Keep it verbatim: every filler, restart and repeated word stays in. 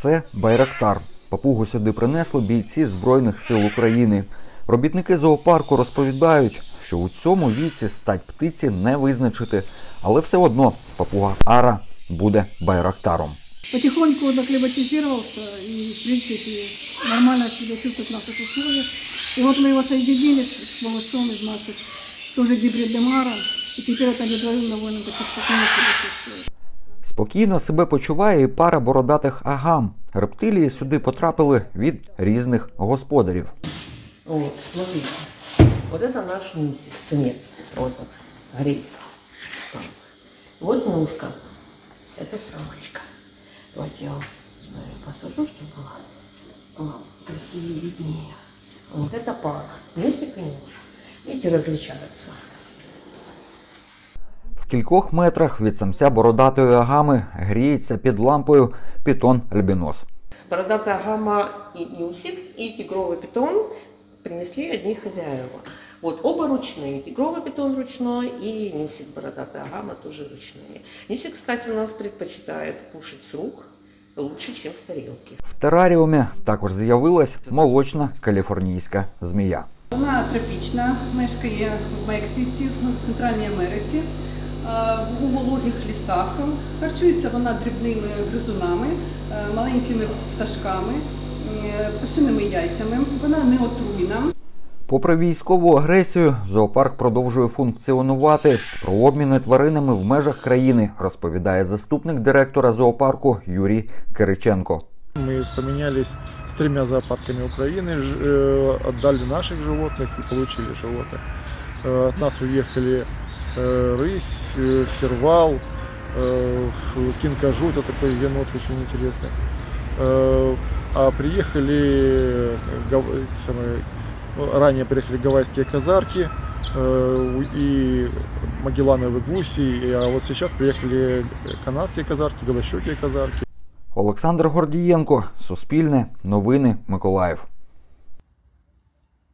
Це Байрактар. Папугу сюди принесли бійці Збройних сил України. Робітники зоопарку розповідають, що у цьому віці стать птиці не визначити, але все одно папуга Ара буде Байрактаром. Потихоньку он акклиматизировался и, в принципе, нормально себя чувствует в наших условиях. И вот мы его соединили с малышом из наших, тоже гибридным Аром, и теперь это рядовым довольно таки спокойно себя чувствует. Спокійно себе почуває і пара бородатих агам. Рептилії сюди потрапили від різних господарів. Вот, смотрите, вот это наш Нюсик, самец, вот он, греется. Вот ножка, это самочка. Давайте я вам смотрю, посажу, чтобы было а, красивее, виднее. Вот это пара, Нюсик и Нюша. Видите, различаются. В кількох метрах від самця бородатої агами гріється під лампою питон-альбінос. Бородатая агама и Нюсик, и тигровый питон принесли одни хозяева. Вот оба ручные. Тигровый питон ручной и Нюсик, бородатая агама, тоже ручные. Нюсик, кстати, у нас предпочитает кушать с рук лучше, чем с тарелки. В тераріумі також з'явилась молочна каліфорнійська змія. Вона тропічна, мешкає в Мексиці, в Центральній Америці, у вологих лісах. Харчується вона дрібними гризунами, маленькими пташками, пташиними яйцями. Вона не отруйна. Попри військову агресію, зоопарк продовжує функціонувати. Про обміни тваринами в межах країни розповідає заступник директора зоопарку Юрій Кириченко. Мы поменялись с тремя зоопарками Украины, отдали наших животных и получили животных. От нас уехали рысь, сервал, кинкажу, это такой енот очень интересный. А приехали, ранее приехали гавайские казарки и магеллановые гуси, а вот сейчас приехали канадские казарки, белощекие казарки. Олександр Гордієнко, Суспільне, Новини, Миколаїв.